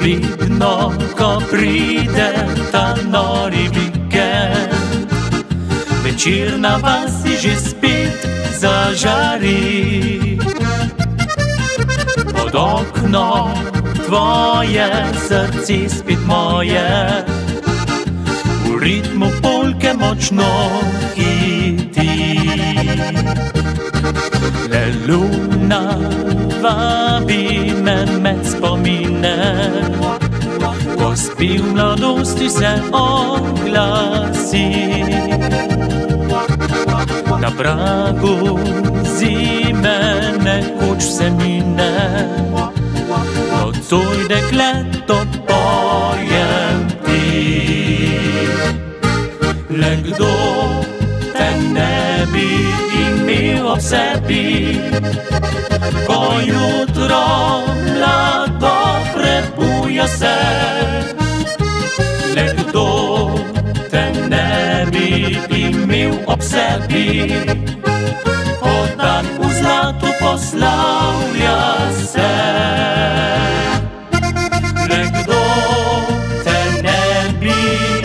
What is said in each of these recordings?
vidno, ko pride ta nori vikend. Večer na vasi že spet zažari. Pod okno tvoje, srce spet moje, v ritmu polke močno hiti. Le luna vabi me med spomine, ko spi v mladosti se oglasi. Na pragu zime nekoč vse mine, nocoj dekleto pojem ti. Le kdo te ne bi imel ob sebi, ko jutro mlado prebuja se. Le kdo te ne bi imel ob sebi, ko dan v zlatu poslavlja se. Le kdo te ne bi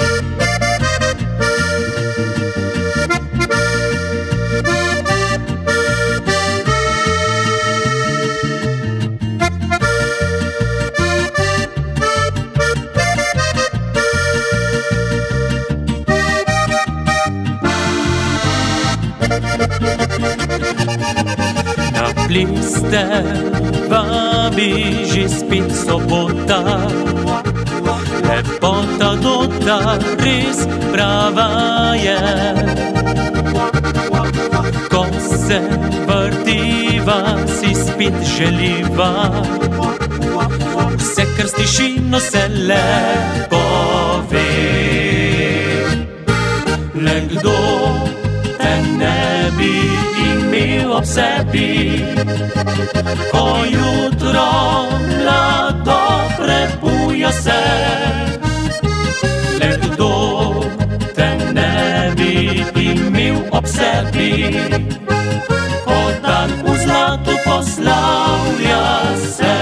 na pliste vabi že spet sobota. Lepota dota res prava je, ko se vrtiva si spet želiva. Vse kar s tišino se lepo ve. Le kdo te ne bi imel ob sebi, ko jutro mlado prebuja se. Le kdo te ne bi imel ob sebi, ko dan v zlatu poslavlja se.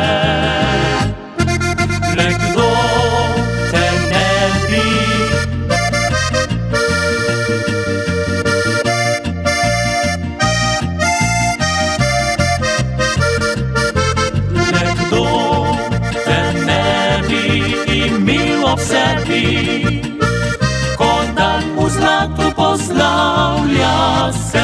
Le kdo te ne bi ob sebi, ko dan v zlatu poslavlja se.